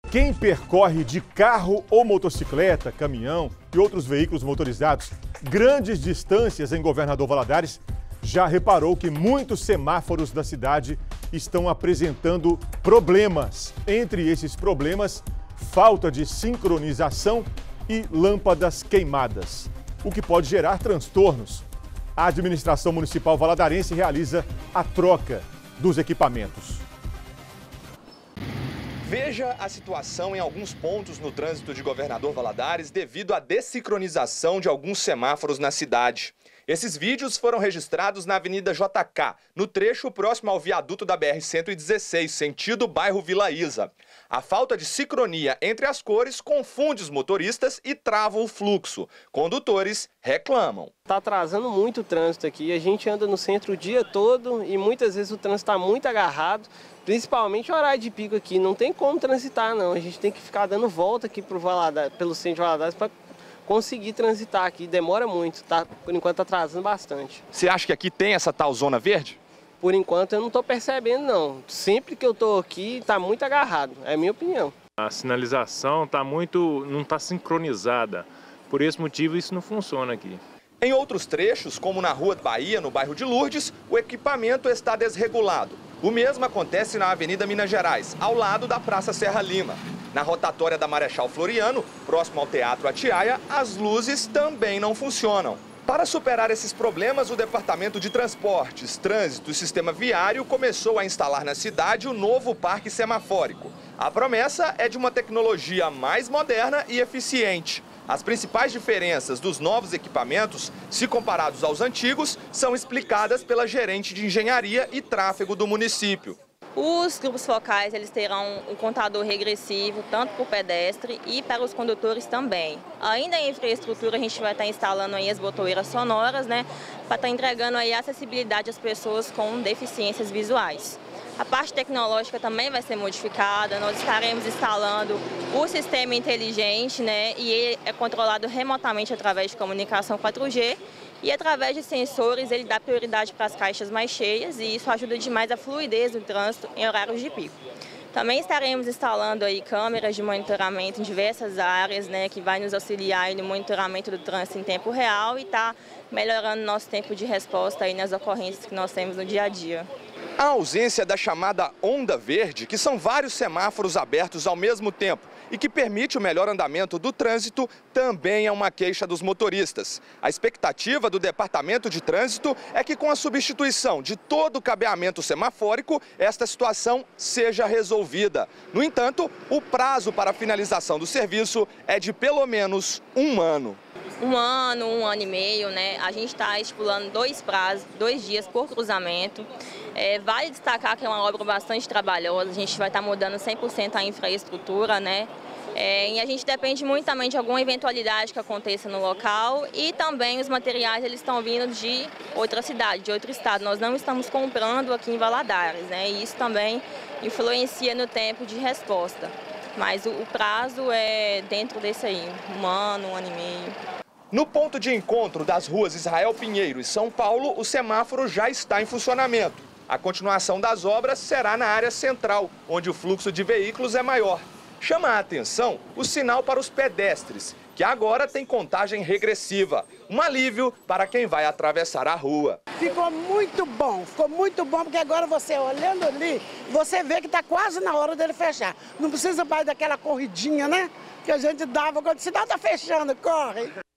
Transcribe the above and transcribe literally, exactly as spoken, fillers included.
Quem percorre de carro ou motocicleta, caminhão e outros veículos motorizados grandes distâncias em Governador Valadares já reparou que muitos semáforos da cidade estão apresentando problemas. Entre esses problemas, falta de sincronização e lâmpadas queimadas, o que pode gerar transtornos. A administração municipal valadarense realiza a troca dos equipamentos. Veja a situação em alguns pontos no trânsito de Governador Valadares devido à dessincronização de alguns semáforos na cidade. Esses vídeos foram registrados na Avenida J K, no trecho próximo ao viaduto da B R cento e dezesseis, sentido bairro Vila Isa. A falta de sincronia entre as cores confunde os motoristas e trava o fluxo. Condutores reclamam. Está atrasando muito o trânsito aqui. A gente anda no centro o dia todo e muitas vezes o trânsito está muito agarrado, principalmente o horário de pico aqui. Não tem como transitar, não. A gente tem que ficar dando volta aqui pro Valadares, pelo centro de Valadares para conseguir transitar aqui. Demora muito, tá? Por enquanto está atrasando bastante. Você acha que aqui tem essa tal zona verde? Por enquanto eu não estou percebendo, não. Sempre que eu estou aqui está muito agarrado, é a minha opinião. A sinalização tá muito, não está sincronizada. Por esse motivo isso não funciona aqui. Em outros trechos, como na Rua Bahia, no bairro de Lourdes, o equipamento está desregulado. O mesmo acontece na Avenida Minas Gerais, ao lado da Praça Serra Lima. Na rotatória da Marechal Floriano, próximo ao Teatro Atiaia, as luzes também não funcionam. Para superar esses problemas, o Departamento de Transportes, Trânsito e Sistema Viário começou a instalar na cidade o novo parque semafórico. A promessa é de uma tecnologia mais moderna e eficiente. As principais diferenças dos novos equipamentos, se comparados aos antigos, são explicadas pela gerente de engenharia e tráfego do município. Os grupos focais eles terão um contador regressivo, tanto para o pedestre e para os condutores também. Ainda em infraestrutura, a gente vai estar instalando aí as botoeiras sonoras, né, para estar entregando aí acessibilidade às pessoas com deficiências visuais. A parte tecnológica também vai ser modificada, nós estaremos instalando o sistema inteligente, né, e ele é controlado remotamente através de comunicação quatro G. E através de sensores ele dá prioridade para as caixas mais cheias e isso ajuda demais a fluidez do trânsito em horários de pico. Também estaremos instalando aí câmeras de monitoramento em diversas áreas, né, que vai nos auxiliar aí no monitoramento do trânsito em tempo real e está melhorando nosso tempo de resposta aí nas ocorrências que nós temos no dia a dia. A ausência da chamada onda verde, que são vários semáforos abertos ao mesmo tempo e que permite o melhor andamento do trânsito, também é uma queixa dos motoristas. A expectativa do Departamento de Trânsito é que com a substituição de todo o cabeamento semafórico, esta situação seja resolvida. No entanto, o prazo para a finalização do serviço é de pelo menos um ano. Um ano, um ano e meio, né? A gente está estipulando dois prazos, dois dias por cruzamento. É, vale destacar que é uma obra bastante trabalhosa, a gente vai estar mudando cem por cento a infraestrutura, né? É, e a gente depende muito também de alguma eventualidade que aconteça no local e também os materiais eles estão vindo de outra cidade, de outro estado. Nós não estamos comprando aqui em Valadares, né? E isso também influencia no tempo de resposta. Mas o, o prazo é dentro desse aí, um ano, um ano e meio. No ponto de encontro das ruas Israel Pinheiro e São Paulo, o semáforo já está em funcionamento. A continuação das obras será na área central, onde o fluxo de veículos é maior. Chama a atenção o sinal para os pedestres, que agora tem contagem regressiva. Um alívio para quem vai atravessar a rua. Ficou muito bom, ficou muito bom, porque agora você olhando ali, você vê que está quase na hora dele fechar. Não precisa mais daquela corridinha, né? Que a gente dava quando o sinal está fechando, corre.